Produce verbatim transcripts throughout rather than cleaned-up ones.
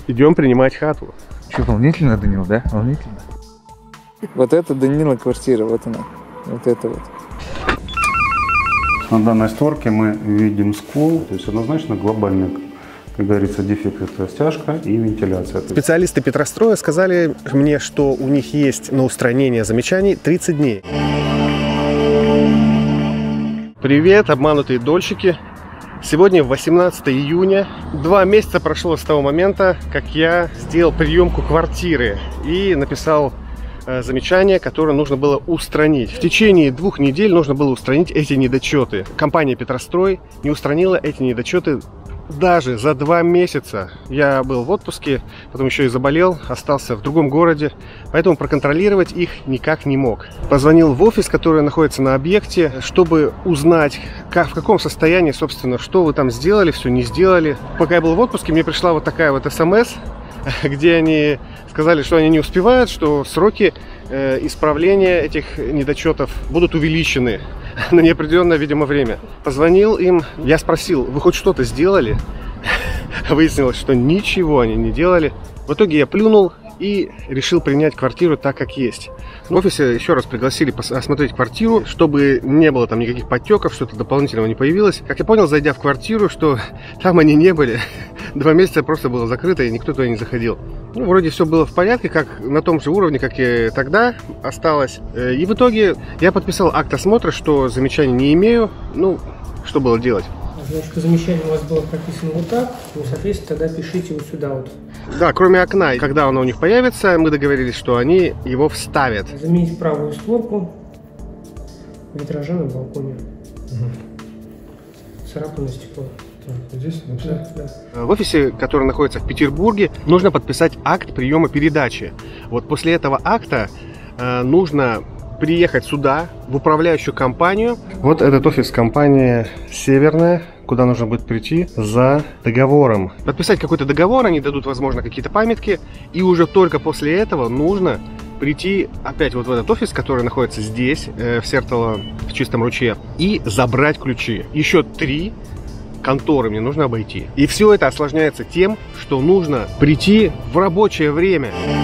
Идем принимать хату. Что, волнительно, Данил, да? Волнительно. Вот это Данила квартира, вот она. Вот это вот. На данной створке мы видим скол, то есть однозначно глобальный, как говорится, дефект — это стяжка и вентиляция. Специалисты Петростроя сказали мне, что у них есть на устранение замечаний тридцать дней. Привет, обманутые дольщики. Сегодня восемнадцатое июня. Два месяца прошло с того момента, как я сделал приемку квартиры и написал э, замечание, которое нужно было устранить. В течение двух недель нужно было устранить эти недочеты. Компания Петрострой не устранила эти недочеты даже за два месяца. Я был в отпуске, потом еще и заболел, остался в другом городе, поэтому проконтролировать их никак не мог. Позвонил в офис, который находится на объекте, чтобы узнать, как, в каком состоянии, собственно, что вы там сделали, все не сделали. Пока я был в отпуске, мне пришла вот такая вот смс, где они сказали, что они не успевают, что сроки э, исправления этих недочетов будут увеличены на неопределенное, видимо, время. Позвонил им, я спросил, вы хоть что-то сделали? Выяснилось, что ничего они не делали. В итоге я плюнул и решил принять квартиру так, как есть. В офисе еще раз пригласили осмотреть квартиру, чтобы не было там никаких подтеков, что-то дополнительного не появилось. Как я понял, зайдя в квартиру, что там они не были. Два месяца просто было закрыто, и никто туда не заходил. Ну, вроде все было в порядке, как на том же уровне, как и тогда осталось. И в итоге я подписал акт осмотра, что замечаний не имею. Ну, что было делать? Значит, замечание у вас было прописано вот так, ну, соответственно, тогда пишите вот сюда вот. Да, кроме окна, когда оно у них появится, мы договорились, что они его вставят. Заменить правую створку витража на балконе. Угу. Царапанное стекло. Так, здесь написать? Да, да. В офисе, который находится в Петербурге, нужно подписать акт приема передачи. Вот после этого акта э, нужно приехать сюда, в управляющую компанию. Вот этот офис компании «Северная», куда нужно будет прийти за договором. Подписать какой-то договор, они дадут, возможно, какие-то памятки. И уже только после этого нужно прийти опять вот в этот офис, который находится здесь, э, в Сертолово, в Чистом ручье, и забрать ключи. Еще три конторы мне нужно обойти. И все это осложняется тем, что нужно прийти в рабочее время.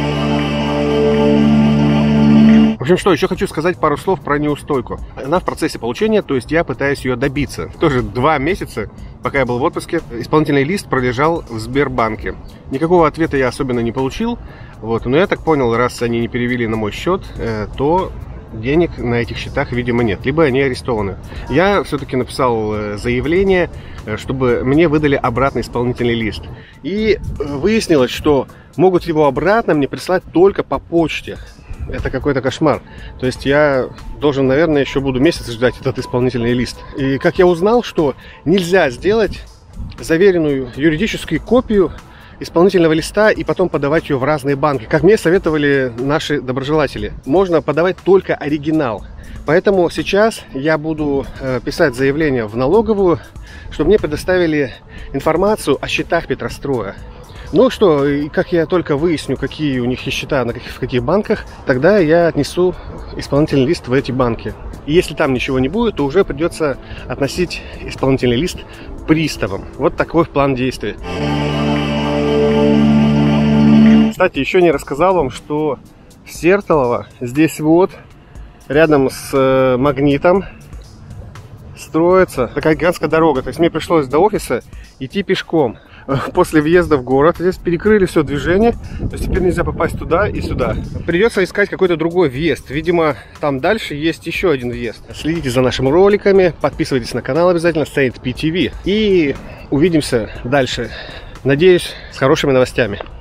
В общем, что, еще хочу сказать пару слов про неустойку. Она в процессе получения, то есть я пытаюсь ее добиться. Тоже два месяца, пока я был в отпуске, исполнительный лист пролежал в Сбербанке. Никакого ответа я особенно не получил. Вот. Но я так понял, раз они не перевели на мой счет, то денег на этих счетах, видимо, нет. Либо они арестованы. Я все-таки написал заявление, чтобы мне выдали обратный исполнительный лист. И выяснилось, что могут его обратно мне прислать только по почте. Это какой-то кошмар. То есть я должен, наверное, еще буду месяц ждать этот исполнительный лист. И как я узнал, что нельзя сделать заверенную юридическую копию исполнительного листа и потом подавать ее в разные банки, как мне советовали наши доброжелатели. Можно подавать только оригинал. Поэтому сейчас я буду писать заявление в налоговую, чтобы мне предоставили информацию о счетах Петростроя. Ну что, как я только выясню, какие у них есть счета, на каких, в каких банках, тогда я отнесу исполнительный лист в эти банки. И если там ничего не будет, то уже придется относить исполнительный лист приставам. Вот такой план действий. Кстати, еще не рассказал вам, что в Сертолово, здесь вот, рядом с Магнитом, строится такая гигантская дорога. То есть мне пришлось до офиса идти пешком. После въезда в город здесь перекрыли все движение, то есть теперь нельзя попасть туда и сюда. Придется искать какой-то другой въезд. Видимо, там дальше есть еще один въезд. Следите за нашими роликами, подписывайтесь на канал обязательно, Saint P T V. И увидимся дальше. Надеюсь, с хорошими новостями.